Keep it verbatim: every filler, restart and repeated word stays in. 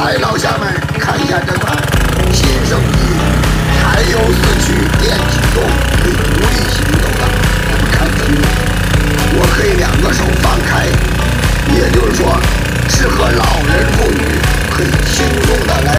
来，老乡们，看一下这款新升级柴油四驱电启动可以独立行走的，我们看分辨，我可以两个手放开，也就是说，适合老人妇女可以轻松